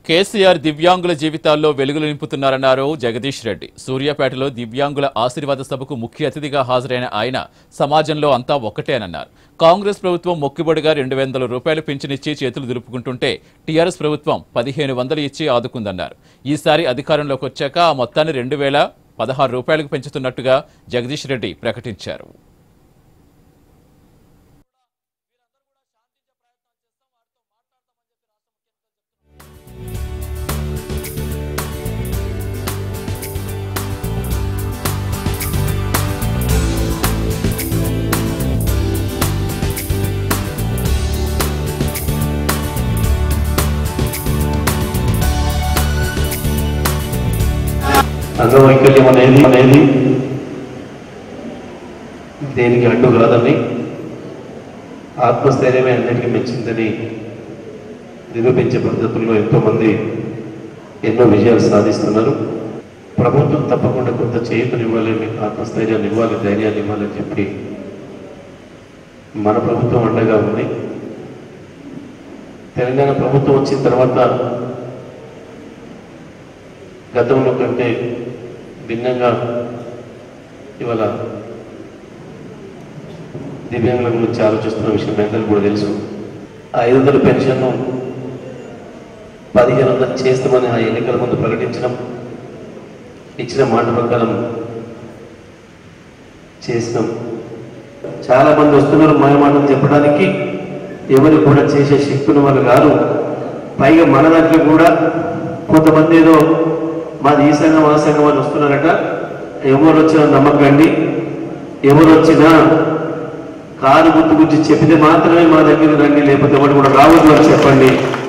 కేసీఆర్ దివ్యాంగుల జీవితాల్లో వెలుగులు నింపుతున్నారన్నారు జగదీష్ రెడ్డి. సూర్యాపేటలో దివ్యాంగుల ఆశీర్వాద సభకు ముఖ్య అతిథిగా హాజరైన ఆయన సమాజంలో అంతా ఒక్కటేనన్నారు. కాంగ్రెస్ ప్రభుత్వం మొక్కిబడిగా 200 రూపాయలు పింఛనిచ్చి చేతులు దులుపుకుంటుంటే టీఆర్ఎస్ ప్రభుత్వం 1500 ఇచ్చి ఆదుకుందన్నారు. ఈసారి అధికారంలోకి వచ్చాక ఆ మొత్తాన్ని 2016 రూపాయలకు పెంచుతున్నట్టుగా జగదీష్ రెడ్డి ప్రకటించారు. అంగవైకల్యం అనేది దేనికి అడ్డు కాదని, ఆత్మస్థైర్యమే అన్నిటికీ మెచ్చిందని నిరూపించే పద్ధతుల్లో ఎంతోమంది ఎన్నో విజయాలు సాధిస్తున్నారు. ప్రభుత్వం తప్పకుండా కొంత చేయూతనివ్వాలి, మీకు ఆత్మస్థైర్యాన్ని ఇవ్వాలి, ధైర్యాన్ని ఇవ్వాలని చెప్పి మన ప్రభుత్వం అండగా ఉంది. తెలంగాణ ప్రభుత్వం వచ్చిన తర్వాత గతంలో కంటే భిన్నంగా ఇవాళ దివ్యాంగుల గురించి ఆలోచిస్తున్న విషయం అందరికీ కూడా తెలుసు. 500 పెన్షన్ను 1500 చేస్తామని ఆ ఎన్నికల ముందు ప్రకటించడం, ఇచ్చిన మాట ప్రకారం చేసినాం. చాలామంది వస్తున్నారు మాయమాటలు చెప్పడానికి, ఎవరు కూడా చేసే శక్తులు వాళ్ళు కాదు. పైగా మన దాంట్లో కూడా కొంతమంది ఏదో మాది ఈ సంఘం ఆ సంఘం అని వస్తున్నారట. ఎవరు వచ్చినా నమ్మకండి, ఎవరు వచ్చినా కారు గుర్తు గురించి చెప్తే మాత్రమే మా దగ్గర రండి, లేకపోతే ఎవరు కూడా రావద్దు అని చెప్పండి.